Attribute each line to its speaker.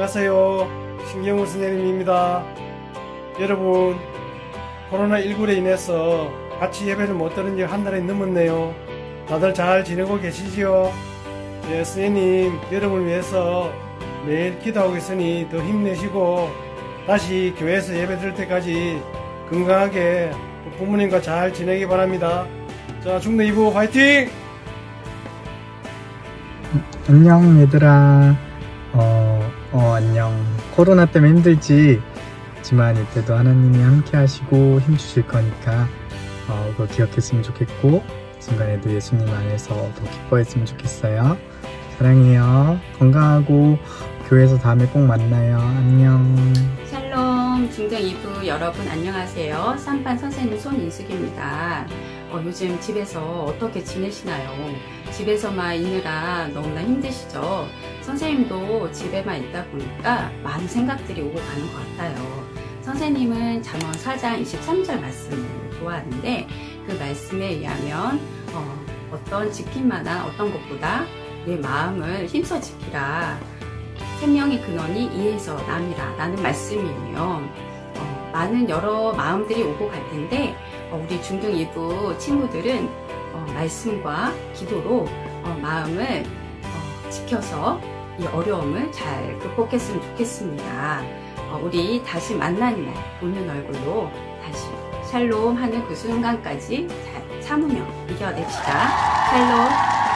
Speaker 1: 안녕하세요. 신경우 선생님입니다. 여러분, 코로나19로 인해서 같이 예배를 못 드린 지 한 달이 넘었네요. 다들 잘 지내고 계시지요? 네, 선생님 여러분을 위해서 매일 기도하고 있으니 더 힘내시고 다시 교회에서 예배 드릴 때까지 건강하게 부모님과 잘 지내기 바랍니다. 자, 중도 2부 화이팅!
Speaker 2: 안녕 얘들아. 안녕. 코로나 때문에 힘들지? 하지만 이때도 하나님이 함께 하시고 힘 주실 거니까 그걸 기억했으면 좋겠고 순간에도 예수님 안에서 더 기뻐했으면 좋겠어요. 사랑해요. 건강하고 교회에서 다음에 꼭 만나요. 안녕.
Speaker 3: 샬롬 중등 2부 여러분 안녕하세요. 쌈반 선생님 손인숙입니다. 요즘 집에서 어떻게 지내시나요? 집에서만 있느라 너무나 힘드시죠? 선생님도 집에만 있다 보니까 많은 생각들이 오고 가는 것 같아요. 선생님은 잠언 4장 23절 말씀을 좋아하는데 그 말씀에 의하면 어떤 지킬만한 어떤 것보다 내 마음을 힘써 지키라. 생명의 근원이 이에서 남이라 라는 말씀이에요. 많은 여러 마음들이 오고 갈 텐데 우리 중등 2부 친구들은 말씀과 기도로 마음을 지켜서 이 어려움을 잘 극복했으면 좋겠습니다. 우리 다시 만나는 날 웃는 얼굴로 다시 샬롬 하는 그 순간까지 잘 참으며 이겨냅시다. 샬롬.